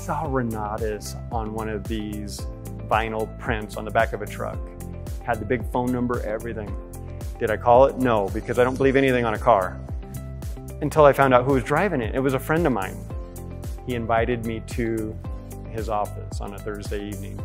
saw Renatus on one of these vinyl prints on the back of a truck. Had the big phone number, everything. Did I call it? No, because I don't believe anything on a car. Until I found out who was driving it. It was a friend of mine. He invited me to his office on a Thursday evening.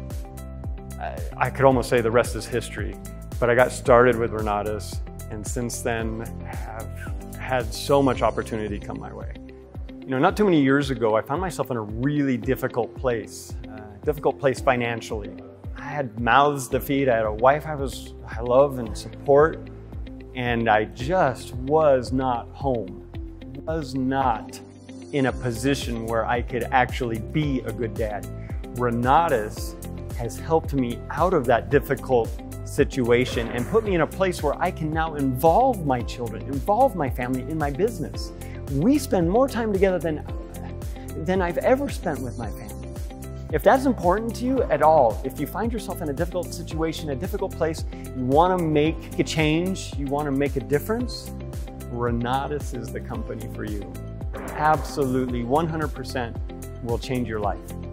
I could almost say the rest is history, but I got started with Renatus, and since then have had so much opportunity come my way. You know, not too many years ago, I found myself in a really difficult place financially. I had mouths to feed, I had a wife I love and support, and I just was not home, was not in a position where I could actually be a good dad. Renatus has helped me out of that difficult situation and put me in a place where I can now involve my children, involve my family in my business. We spend more time together than I've ever spent with my family. If that's important to you at all, if you find yourself in a difficult situation, a difficult place, you want to make a change, you want to make a difference, Renatus is the company for you. Absolutely, 100% will change your life.